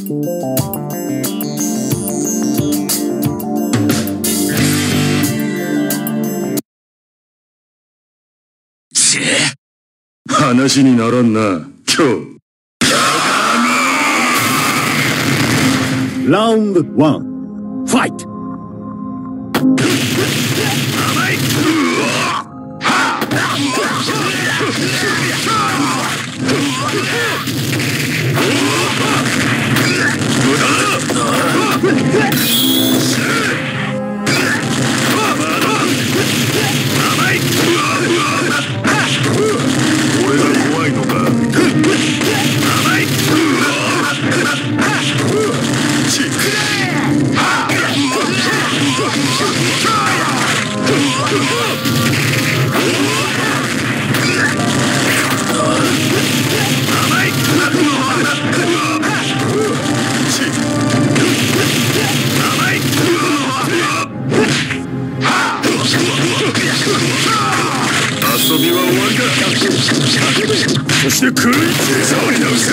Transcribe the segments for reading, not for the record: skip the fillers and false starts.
話にならんな、今日。 ラウンド1、ファイト。 遊びは終わりだ。そして食いついそうになるせろ。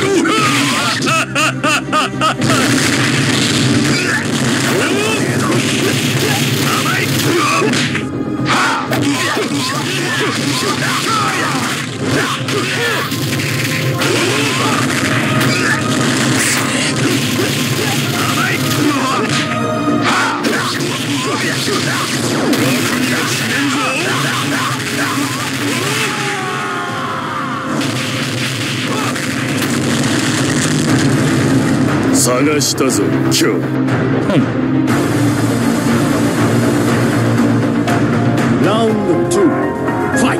探したぞ、今日。 ラウンド2、ファイト。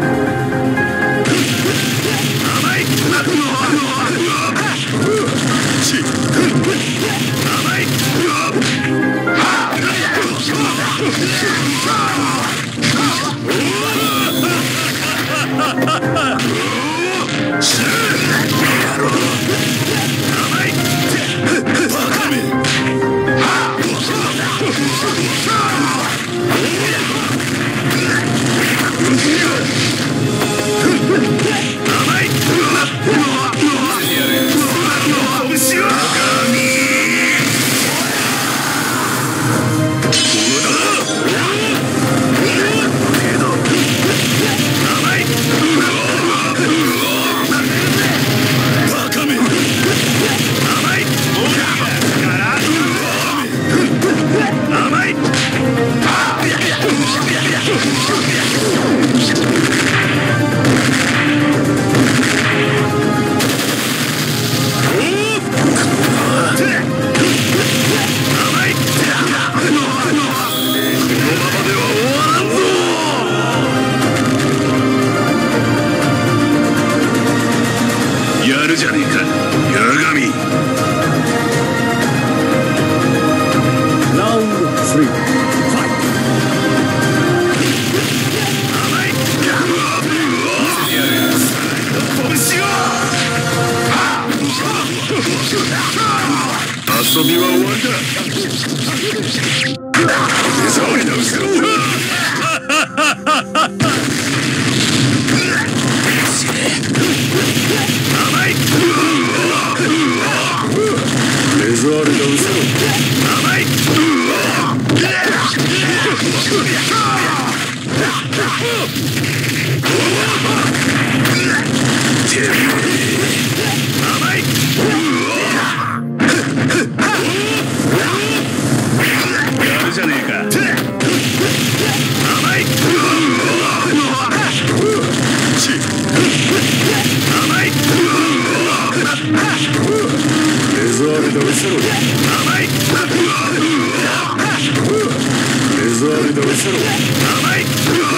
やるじゃねえか、八神。 ラウンド3、ファイト。 遊びは終わりだ。手触りなうせろ。目障りなうせろ。やるじゃねえか。目障りなうせろ。目障りなうせろ。